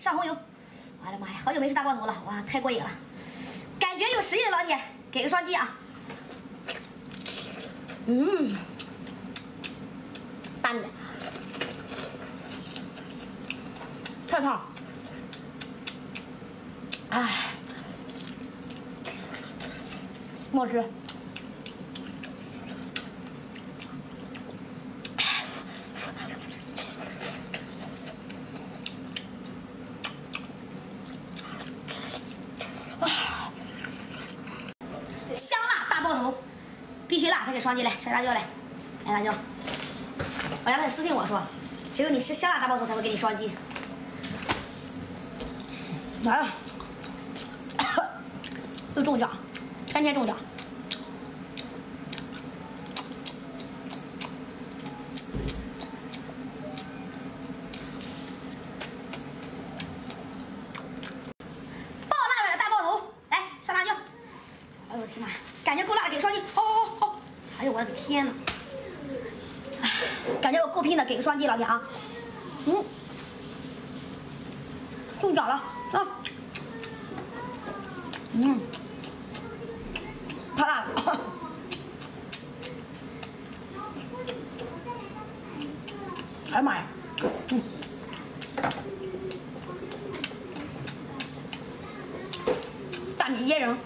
上红油。我的妈呀，好久没吃大爆头了，哇，太过瘾了，感觉有食欲的老铁，给个双击啊！大米，太烫，哎，好吃。香辣大爆头，必须辣才给双击来，晒辣椒来，来辣椒。我让他私信我说，只有你吃香辣大爆头才会给你双击。来了，又中奖，天天中奖。爆辣版的大爆头，来上辣椒。哎呦我天妈，感觉够辣，给个双击。好。哎呦我的个天呐！感觉我够拼的，给个双击，老铁啊！中奖了啊！太辣了！哎呀妈呀！大米椰仁。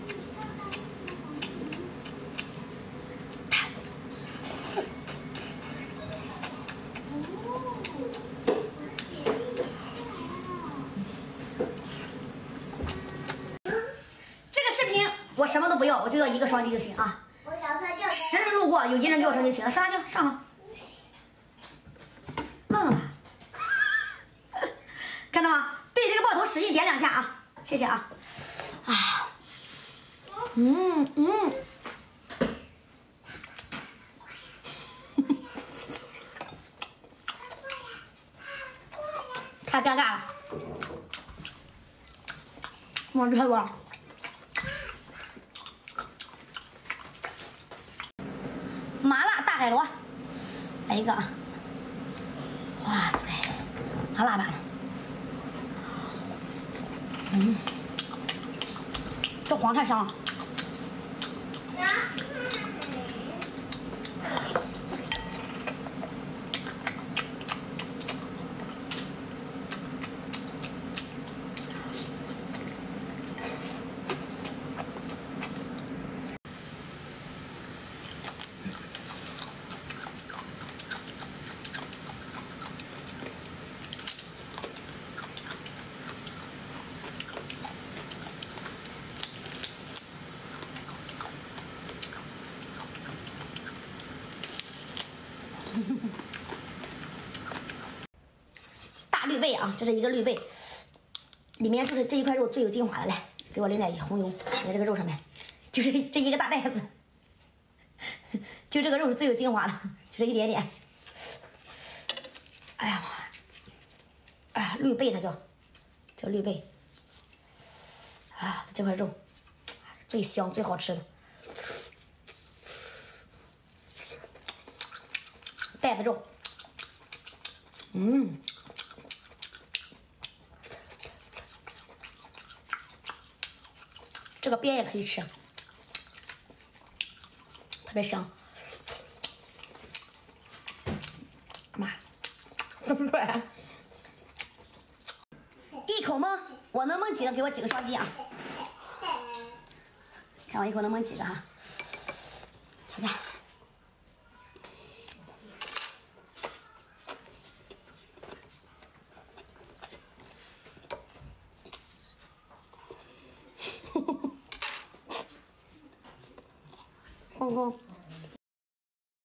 我什么都不要，我就要一个双击就行啊！10人路过，有1人给我双击就行了。上辣椒，上好。愣了吧？看到吗？对这个爆头使劲点2下啊！谢谢啊！太尴尬了，我吃太多了。麻辣大海螺，来一个啊！哇塞，麻辣版的，这黄太香了。大绿贝啊，这是一个绿贝，里面就是这一块肉最有精华的，来给我淋点红油，在这个肉上面，就是这一个大袋子，就这个肉是最有精华的，就这一点点。哎呀妈！哎，绿贝它叫绿贝，啊，这块肉最香最好吃的，袋子肉，这个边也可以吃，特别香。妈，吃不出来，一口蒙，我能蒙几个？给我几个双击啊！看我一口能蒙几个哈？看看。哦。